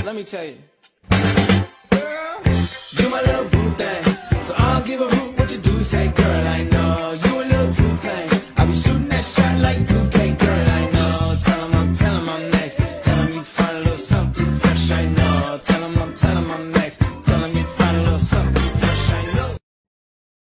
let me tell you. Girl, you my little boo thing, so I'll give a hoot what you do. Say, girl, I know you a little too tame. I be shooting that shot like